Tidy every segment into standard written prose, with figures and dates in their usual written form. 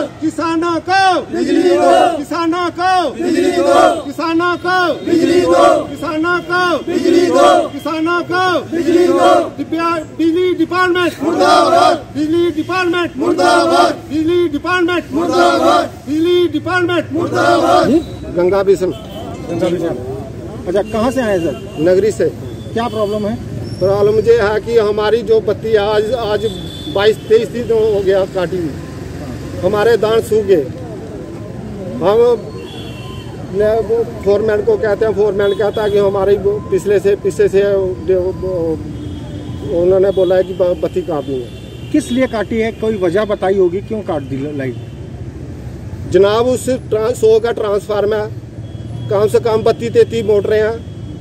किसानों को बिजली दो, किसानों को बिजली दो, किसानों को बिजली दो, किसानों को बिजली दो, किसानों को बिजली दो। बिजली डिपार्टमेंट मुर्दाबाद, बिजली डिपार्टमेंट मुर्दाबाद, बिजली डिपार्टमेंट मुर्दाबाद, बिजली डिपार्टमेंट मुर्दाबाद। गंगा बिशन। अच्छा, कहाँ से आए सर? नगरी से। क्या प्रॉब्लम है? प्रॉब्लम ये है कि हमारी जो बत्ती आज 22-23 दिन हो गया काटी हुई, हमारे दान सूख गए। हम वो फोरमैन को कहते हैं, फोरमैन कहता है कि हमारी पिछले से उन्होंने बोला है कि बत्ती काटनी है। किस लिए काटी है? कोई वजह बताई होगी क्यों काट दी लाइट? जनाब उस 100 का ट्रांसफार्मर है, कम से कम 32-33 मोटरें हैं,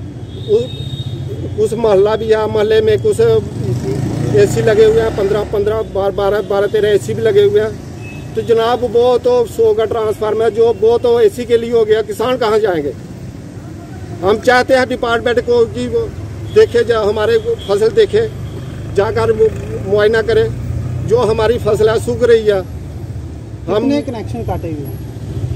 कुछ मोहल्ला भी है, मोहल्ले में कुछ एसी लगे हुए हैं, 12-13 एसी भी लगे हुए हैं। तो जनाब वो तो 100 का ट्रांसफार्मर जो वो तो एसी के लिए हो गया, किसान कहाँ जाएंगे? हम चाहते हैं डिपार्टमेंट को कि वो देखे, हमारे फसल देखे, जाकर मुआयना करे, जो हमारी फसल है सूख रही है। हम कनेक्शन काटे हुए हैं?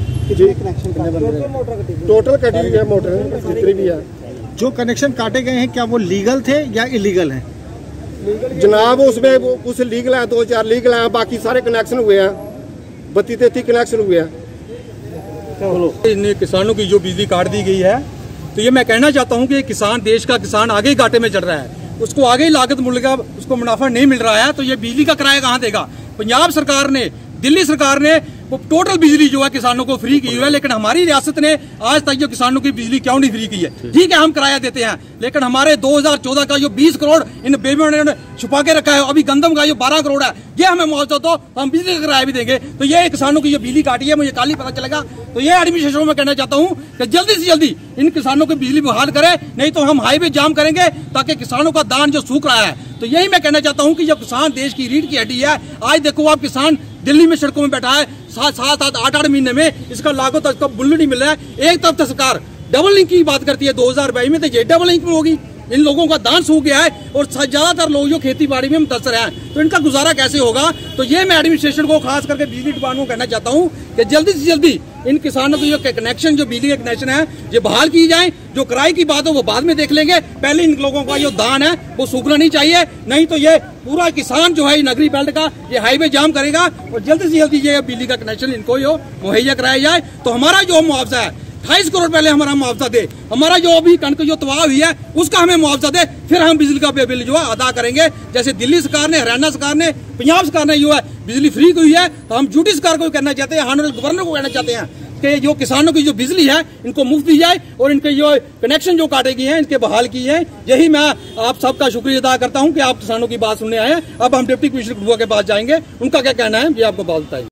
टोटल कटी हुई है मोटर जितनी भी है। जो कनेक्शन काटे गए हैं क्या वो लीगल थे या इलीगल हैं? जनाब उसमें कुछ लीगल है, 2-4 लीगल हैं, बाकी सारे कनेक्शन हुए हैं, 32-33 कनेक्शन हुए हैं। इन किसानों की जो बिजली काट दी गई है, तो ये मैं कहना चाहता हूँ कि किसान, देश का किसान आगे घाटे में चल रहा है, उसको आगे लागत मूल्य का उसको मुनाफा नहीं मिल रहा है, तो ये बिजली का किराया कहाँ देगा? पंजाब सरकार ने, दिल्ली सरकार ने वो टोटल बिजली जो है किसानों को फ्री की हुई है, लेकिन हमारी रियासत ने आज तक जो किसानों की बिजली क्यों नहीं फ्री की है? ठीक है, हम किराया देते हैं, लेकिन हमारे 2014 का जो 20 करोड़ इन बेईमानों ने छुपा के रखा है, अभी गंदम का जो 12 करोड़ है, ये हमें मुआवजा तो हम बिजली का किराया भी देंगे। तो ये किसानों की जो बिजली काटी है, मुझे कल ही पता चलेगा। तो ये एडमिनिस्ट्रेशन में कहना चाहता हूँ कि जल्दी से जल्दी इन किसानों की बिजली बहाल करे, नहीं तो हम हाईवे जाम करेंगे, ताकि किसानों का दान जो सूख रहा है। तो यही मैं कहना चाहता हूँ कि जो किसान देश की रीढ़ की हड्डी है, आज देखो आप किसान दिल्ली में सड़कों में बैठा है, 7-8 महीने में इसका लागत इसका मूल्य नहीं मिल रहा है। एक तरफ सरकार डबल लिंक की बात करती है 2022 में, तो ये डबल लिंक में होगी। इन लोगों का दान सूख गया है और ज्यादातर लोग जो खेती बाड़ी में मुतासर हैं, तो इनका गुजारा कैसे होगा? तो ये मैं एडमिनिस्ट्रेशन को, खास करके बिजली डिपार्टमेंट को कहना चाहता हूँ कि जल्दी से जल्दी इन किसानों की जो कनेक्शन, जो बिजली के कनेक्शन है, ये बहाल की जाए। जो किराए की बात हो वो बाद में देख लेंगे, पहले इन लोगों का जो दान है वो सूखना नहीं चाहिए, नहीं तो ये पूरा किसान जो है नगरी बेल्ट का ये हाईवे जाम करेगा। और जल्दी से जल्दी ये बिजली का कनेक्शन इनको मुहैया कराया जाए। तो हमारा जो मुआवजा है 28 करोड़ पहले हमारा मुआवजा दे, हमारा जो अभी कणक जो तबाह हुई है उसका हमें मुआवजा दे, फिर हम बिजली का बिल जो है अदा करेंगे। जैसे दिल्ली सरकार ने, हरियाणा सरकार ने, पंजाब सरकार ने जो है बिजली फ्री की हुई है, तो हम यूटी सरकार को कहना चाहते हैं, ऑनरेबल गवर्नर को कहना चाहते हैं कि जो किसानों की जो बिजली है इनको मुफ्त दी जाए और इनके जो कनेक्शन जो काटे गए हैं इनके बहाल किए हैं। यही मैं आप सबका शुक्रिया अदा करता हूं कि आप किसानों की बात सुनने आए हैं। अब हम डिप्टी कमिश्नर के पास जाएंगे, उनका क्या कहना है ये आपको बात बताएंगे।